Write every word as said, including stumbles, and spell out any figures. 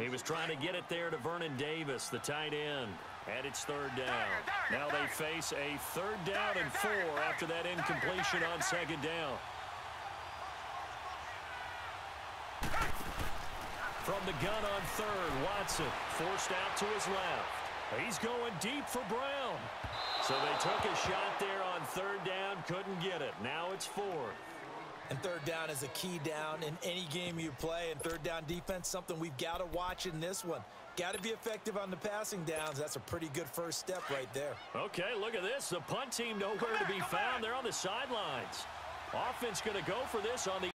He was trying to get it there to Vernon Davis, the tight end. And it's third down. Now they face a third down and four after that incompletion on second down. From the gun on third, Watson forced out to his left. He's going deep for Brown. So they took a shot there on third down, couldn't get it. Now it's four. And third down is a key down in any game you play. And third down defense, something we've got to watch in this one. Got to be effective on the passing downs. That's a pretty good first step right there. Okay, look at this. The punt team nowhere to be found. They're on the sidelines. Offense going to go for this on the